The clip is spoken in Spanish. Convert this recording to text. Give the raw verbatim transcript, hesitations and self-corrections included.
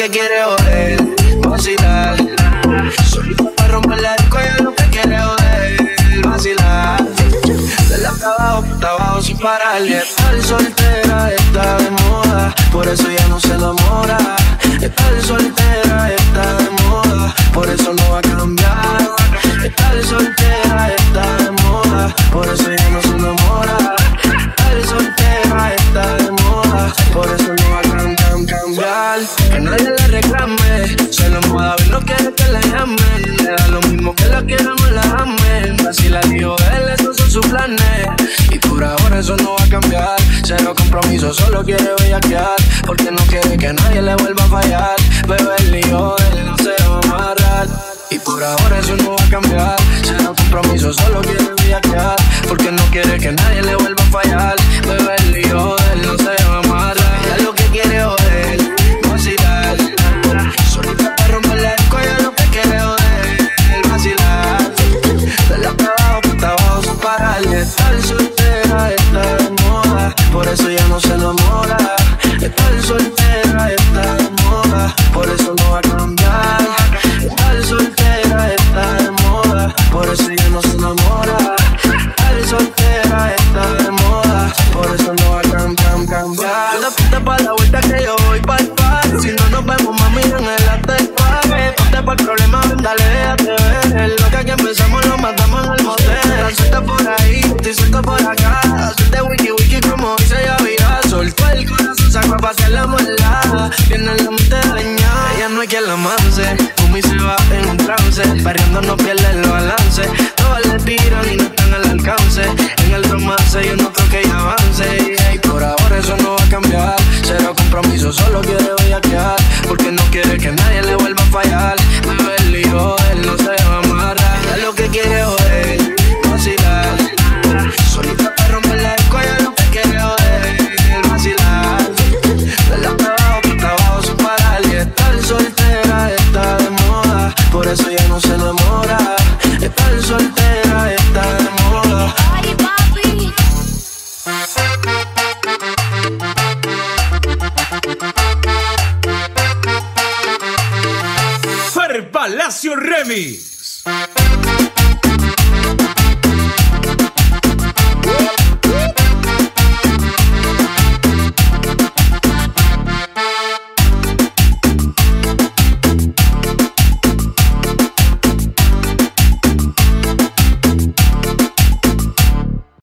que quiere joder, vacilar. Solita para romper la disco, ella lo que quiere joder, vacilar. De la hasta abajo, hasta abajo sin parar. Y estar soltera está de moda, por eso ya no se enamora. Estar soltera está de moda, por eso no va a cambiar. Estar soltera está de moda, por eso ya no se enamora. Estar soltera está de moda, por eso no va a cam cam cambiar. Que nadie le reclame, se enamora y no quiere que la llamen. Le da lo mismo que la quieran o la amen. Así la dijo él, esos son sus planes. Y por ahora eso no va a cambiar. Cero compromiso, solo quiere bellaquear, porque no quiere que nadie le vuelva a fallar. Bebé, el lío de él no se va a amarrar. Y por ahora eso no va a cambiar. Cero compromiso, solo quiere bellaquear, porque no quiere que nadie le vuelva a fallar. Bebé, el lío de él no se va a amarrar. Ella lo que quiere joder, vacilar. Solita para romper la disco, ella lo que quiere joder, vacilar. De la hasta abajo, hasta abajo sin parar. Y estar soltera está de moda, por eso ya no se enamora. Estar soltera está de moda, por eso no va a cambiar. Estar soltera está de moda, por eso ya no se enamora. Estar soltera está de moda, por eso no va a cam, cam, cambiar. Ponte pa' la vuelta que yo voy pa'l party. Si no nos vemos, mami, en el after party. Ponte pa'l problema, ven, dale, déjate ver. Lo que aquí empezamos lo matamos en el motel. La suelta por ahí, estoy suelto por acá. Suelta wiki wiki como dice Yavira. Soltó el corazón, sacó pa' hacer la maldad. Tiene la mente dañada, ella no hay quien la manse. Fuma y se va en un trance, barriendo no pierde el balance. Todo el